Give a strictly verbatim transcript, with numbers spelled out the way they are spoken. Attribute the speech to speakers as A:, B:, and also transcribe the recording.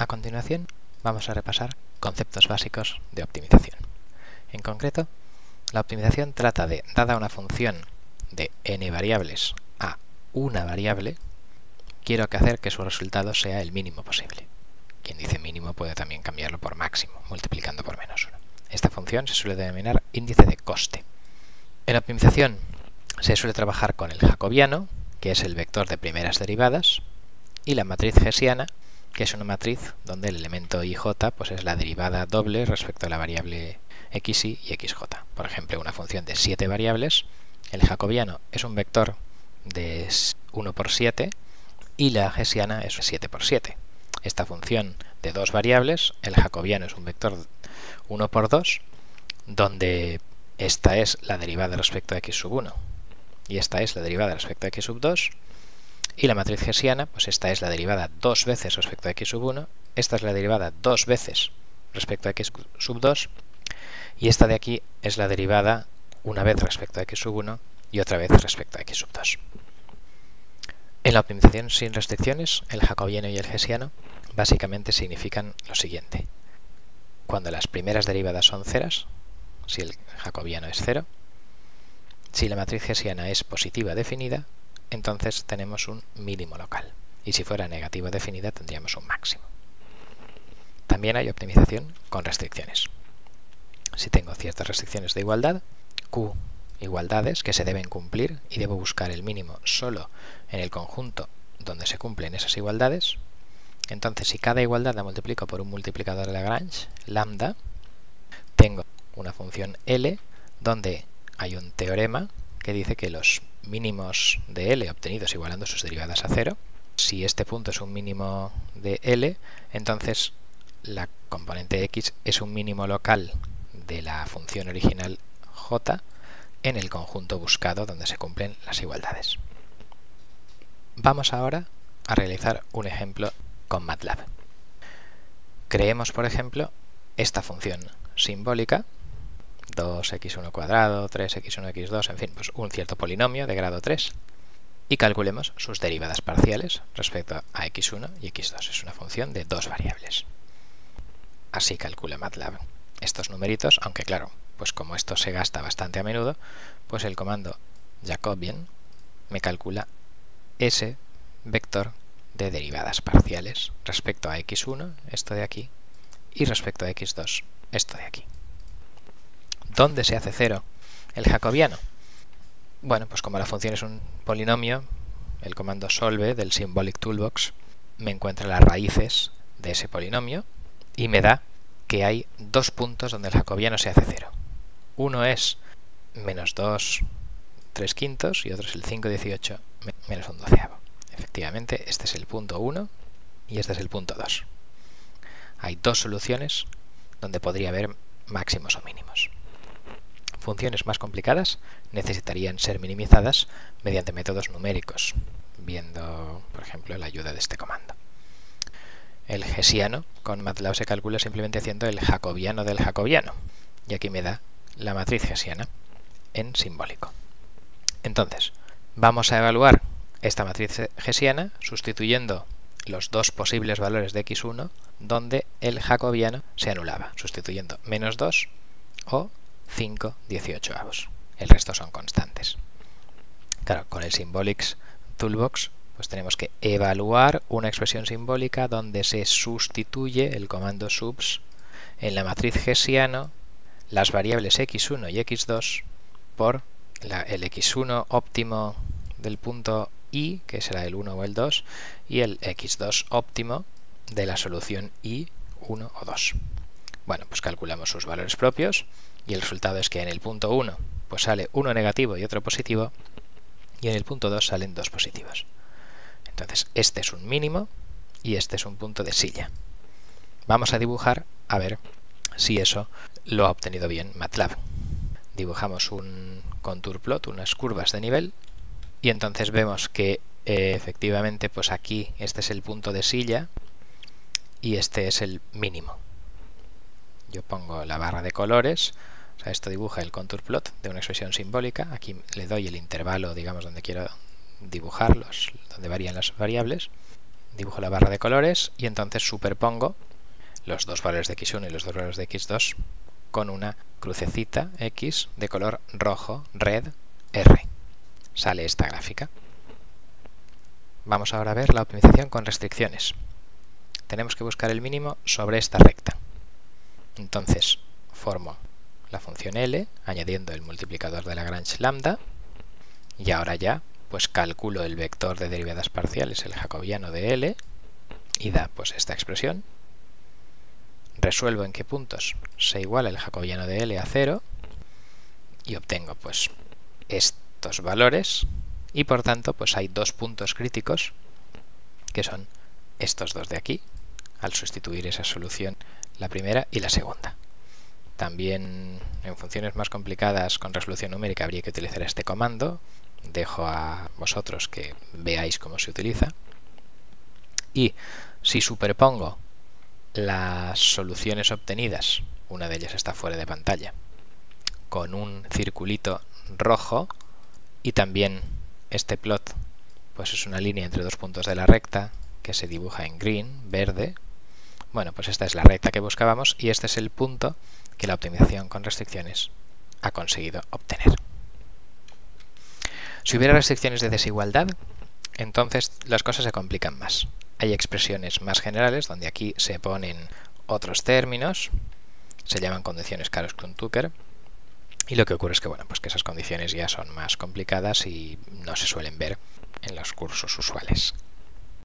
A: A continuación, vamos a repasar conceptos básicos de optimización. En concreto, la optimización trata de, dada una función de n variables a una variable, quiero que hacer que su resultado sea el mínimo posible. Quien dice mínimo puede también cambiarlo por máximo, multiplicando por menos uno. Esta función se suele denominar índice de coste. En optimización se suele trabajar con el jacobiano, que es el vector de primeras derivadas, y la matriz hessiana, que es una matriz donde el elemento ij pues es la derivada doble respecto a la variable xy y xj. Por ejemplo, una función de siete variables, el jacobiano es un vector de uno por siete y la hessiana es siete por siete. Esta función de dos variables, el jacobiano es un vector uno por dos, donde esta es la derivada respecto a x sub uno y esta es la derivada respecto a x sub dos. Y la matriz hessiana, pues esta es la derivada dos veces respecto a x sub uno, esta es la derivada dos veces respecto a x sub dos, y esta de aquí es la derivada una vez respecto a x sub uno y otra vez respecto a x sub dos. En la optimización sin restricciones, el jacobiano y el hessiano básicamente significan lo siguiente. Cuando las primeras derivadas son ceras, si el jacobiano es cero, si la matriz hessiana es positiva definida, entonces tenemos un mínimo local, y si fuera negativa definida tendríamos un máximo. También hay optimización con restricciones. Si tengo ciertas restricciones de igualdad, Q igualdades que se deben cumplir y debo buscar el mínimo solo en el conjunto donde se cumplen esas igualdades, entonces si cada igualdad la multiplico por un multiplicador de Lagrange, lambda, tengo una función L donde hay un teorema que dice que los mínimos de L obtenidos igualando sus derivadas a cero, si este punto es un mínimo de L, entonces la componente X es un mínimo local de la función original J en el conjunto buscado donde se cumplen las igualdades. Vamos ahora a realizar un ejemplo con MATLAB. Creemos, por ejemplo, esta función simbólica, dos equis uno cuadrado, tres equis uno, equis dos, en fin, pues un cierto polinomio de grado tres, y calculemos sus derivadas parciales respecto a equis uno y equis dos. Es una función de dos variables. Así calcula MATLAB estos numeritos, aunque claro, pues como esto se gasta bastante a menudo, pues el comando Jacobian me calcula ese vector de derivadas parciales respecto a equis uno, esto de aquí, y respecto a equis dos, esto de aquí. ¿Dónde se hace cero el jacobiano? Bueno, pues como la función es un polinomio, el comando solve del Symbolic Toolbox me encuentra las raíces de ese polinomio y me da que hay dos puntos donde el jacobiano se hace cero. Uno es menos dos tres quintos y otro es el cinco dieciocho menos un doceavo. Efectivamente, este es el punto uno y este es el punto dos. Hay dos soluciones donde podría haber máximos o mínimos. Funciones más complicadas necesitarían ser minimizadas mediante métodos numéricos, viendo, por ejemplo, la ayuda de este comando. El hessiano con MATLAB se calcula simplemente haciendo el jacobiano del jacobiano, y aquí me da la matriz hessiana en simbólico. Entonces, vamos a evaluar esta matriz hessiana sustituyendo los dos posibles valores de equis uno donde el jacobiano se anulaba, sustituyendo menos dos o cinco dieciochoavos. El resto son constantes. Claro, con el Symbolics Toolbox pues tenemos que evaluar una expresión simbólica donde se sustituye el comando subs en la matriz hessiano las variables equis uno y equis dos por la, el equis uno óptimo del punto i, que será el uno o el dos, y el equis dos óptimo de la solución i uno o dos. Bueno, pues calculamos sus valores propios y el resultado es que en el punto uno pues sale uno negativo y otro positivo, y en el punto dos salen dos positivos. Entonces este es un mínimo y este es un punto de silla. Vamos a dibujar a ver si eso lo ha obtenido bien MATLAB. Dibujamos un contour plot, unas curvas de nivel, y entonces vemos que eh, efectivamente pues aquí este es el punto de silla y este es el mínimo. Yo pongo la barra de colores, o sea, esto dibuja el contour plot de una expresión simbólica. Aquí le doy el intervalo, digamos, donde quiero dibujarlos, donde varían las variables. dibujo la barra de colores y entonces superpongo los dos valores de equis uno y los dos valores de equis dos con una crucecita X de color rojo, red, R. Sale esta gráfica. Vamos ahora a ver la optimización con restricciones. Tenemos que buscar el mínimo sobre esta recta. Entonces, formo la función L, añadiendo el multiplicador de Lagrange lambda, y ahora ya pues calculo el vector de derivadas parciales, el jacobiano de L, y da pues esta expresión. Resuelvo en qué puntos se iguala el jacobiano de L a cero, y obtengo pues estos valores, y por tanto pues hay dos puntos críticos, que son estos dos de aquí, al sustituir esa solución, la primera y la segunda. También en funciones más complicadas con resolución numérica habría que utilizar este comando. Dejo a vosotros que veáis cómo se utiliza. Y si superpongo las soluciones obtenidas, una de ellas está fuera de pantalla, con un circulito rojo, y también este plot pues es una línea entre dos puntos de la recta que se dibuja en green, verde. Bueno, pues esta es la recta que buscábamos y este es el punto que la optimización con restricciones ha conseguido obtener. Si hubiera restricciones de desigualdad, entonces las cosas se complican más. Hay expresiones más generales donde aquí se ponen otros términos, se llaman condiciones Karuskun-Tucker, y lo que ocurre es que, bueno, pues que esas condiciones ya son más complicadas y no se suelen ver en los cursos usuales.